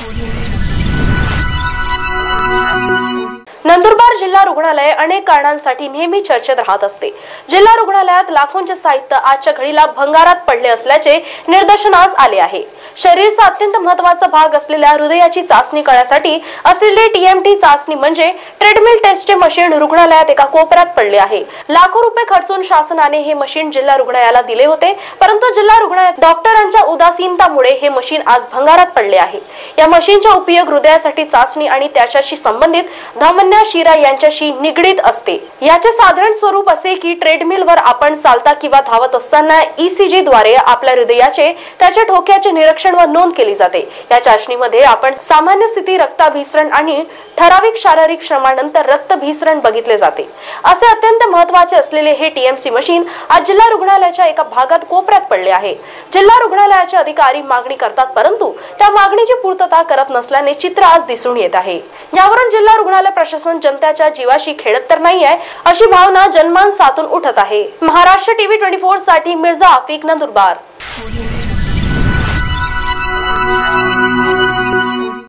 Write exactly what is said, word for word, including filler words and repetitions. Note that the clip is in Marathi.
नंदुरबार जिल्हा रुग्णालय अनेक कारणांसाठी नेहमी चर्चेत राहत असते। जिल्हा रुग्णालयात लाखोंचे साहित्य आजच्या घडीला भंगारात पडले असल्याचे निदर्शनास आले आहे। शरीराचा अत्यंत महत्त्वाचा भाग असलेल्या हृदयाची चाचणी करण्यासाठी असलेले टीएमटी चाचणी म्हणजे ट्रेडमिल टेस्टचे मशीन रुग्णालयात एका कोपऱ्यात पडले आहे। लाखो रुपये खर्चून शासनाने हे मशीन जिल्हा रुग्णालयाला दिले होते, परंतु जिल्हा रुग्णालयात डॉक्टरांच्या उदासीनतेमुळे हे मशीन आज भंगारात पडले आहे। या मशीनचा उपयोग हृदयासाठी चाचणी आणि त्याच्याशी संबंधित धमन्या शिरा यांच्याशी निगडीत असते। याचे साधारण स्वरूप असे की ट्रेडमिलवर आपण चालता किंवा धावत असताना ईसीजी द्वारे आपल्या हृदयाचे त्याच्या ठोक्याचे निरीक्षण व नोंद केली जाते। या चाचणीमध्ये आपण सामान्य स्थिती, रक्ताभिसरण आणि ठराविक शारीरिक श्रमानंतर रक्तभिसरण बघितले जाते। असे अत्यंत महत्त्वाचे असलेले हे टीएमसी मशीन आज जिल्हा रुग्णालयाच्या एका भागात कोपऱ्यात पडले आहे। जिल्हा रुग्णालयाचे अधिकारी मागणी करतात, परंतु त्या मागणीची पूर्तता करत नसल्याने चित्र आज दिसून येत आहे। यावरून जिल्हा रुग्णालय प्रशासन जनतेच्या जीवाशी खेळत तर नाही आहे अशी भावना जनमान सातून उठत आहे। महाराष्ट्र टीव्ही चोवीस साठी मिर्झा आफिक, नंदुरबार।